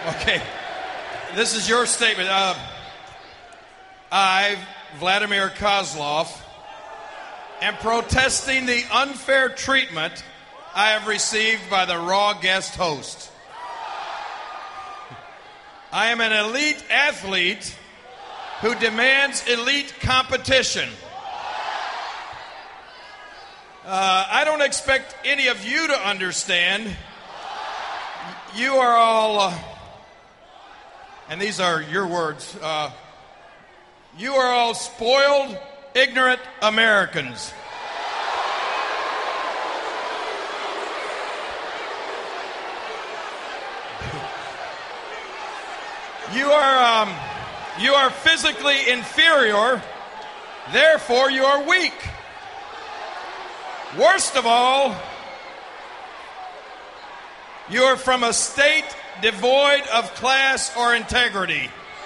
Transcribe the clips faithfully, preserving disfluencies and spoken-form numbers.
Okay. This is your statement. Uh, I, Vladimir Kozlov, am protesting the unfair treatment I have received by the Raw guest host. I am an elite athlete who demands elite competition. Uh, I don't expect any of you to understand. You are all, uh, and these are your words, uh, you are all spoiled, ignorant Americans. You are, um, you are physically inferior, therefore you are weak. Worst of all, you are from a state devoid of class or integrity.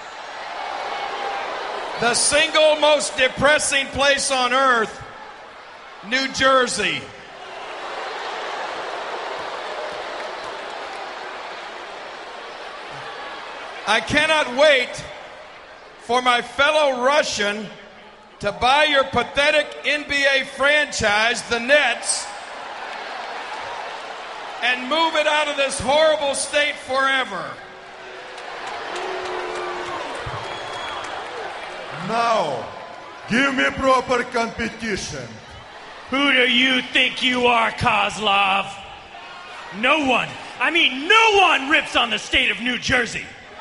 The single most depressing place on earth, New Jersey. I cannot wait for my fellow Russian to buy your pathetic N B A franchise, the Nets, and move it out of this horrible state forever. Now, give me proper competition. Who do you think you are, Kozlov? No one, I mean no one rips on the state of New Jersey.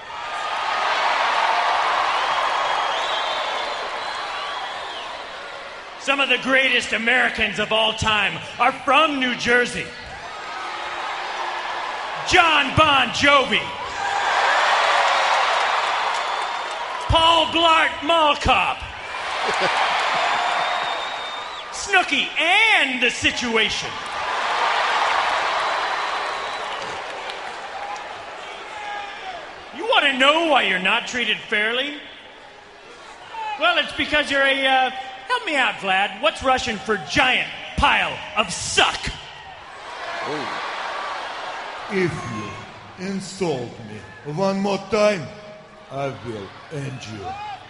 Some of the greatest Americans of all time are from New Jersey. John Bon Jovi, Paul Blart Mall Cop, Snooki and The Situation. You want to know why you're not treated fairly? Well, it's because you're a, uh, help me out, Vlad. What's Russian for giant pile of suck? Oh. If you insult me one more time, I will end you.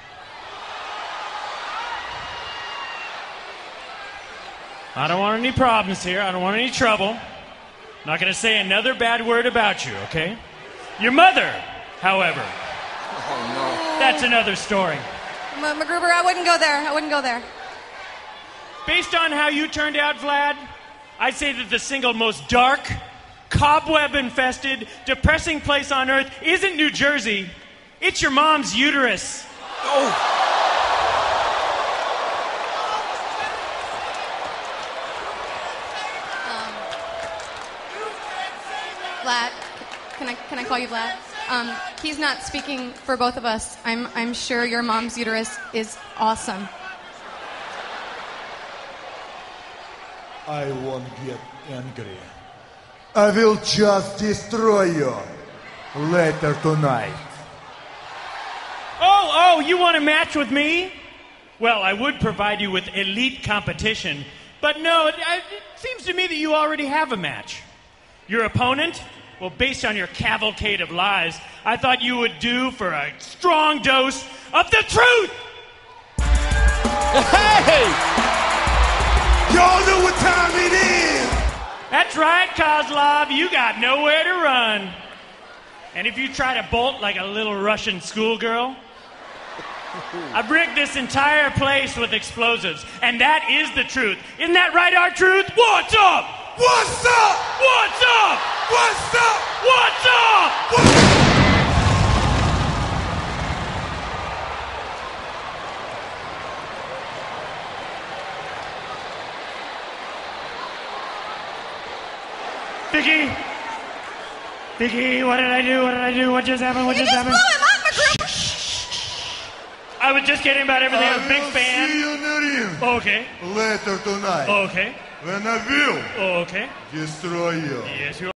I don't want any problems here. I don't want any trouble. I'm not going to say another bad word about you, okay? Your mother, however. Oh, no. That's another story. M- MacGruber, I wouldn't go there. I wouldn't go there. Based on how you turned out, Vlad, I'd say that the single most dark, cobweb-infested, depressing place on earth isn't New Jersey. It's your mom's uterus. Oh. Um, Vlad, can I can I call you Vlad? Um, he's not speaking for both of us. I'm I'm sure your mom's uterus is awesome. I won't get angry. I will just destroy you later tonight. Oh, oh, you want a match with me? Well, I would provide you with elite competition, but no, it, it seems to me that you already have a match. Your opponent? Well, based on your cavalcade of lies, I thought you would do for a strong dose of the truth! Hey! Y'all know what time it is! That's right, Kozlov, you got nowhere to run. And if you try to bolt like a little Russian schoolgirl, I've rigged this entire place with explosives, and that is the truth. Isn't that right, our truth? What's up? What's up? What's up? What's up? What's up? What's up? Vicky? Vicky, what did I do? What did I do? What just happened? What You just just happened? blew him up, MacGruber. I was just kidding about everything. I'm a big I will fan. see you in the ring Okay. later tonight. Okay. When I will Okay. destroy you. Yes, you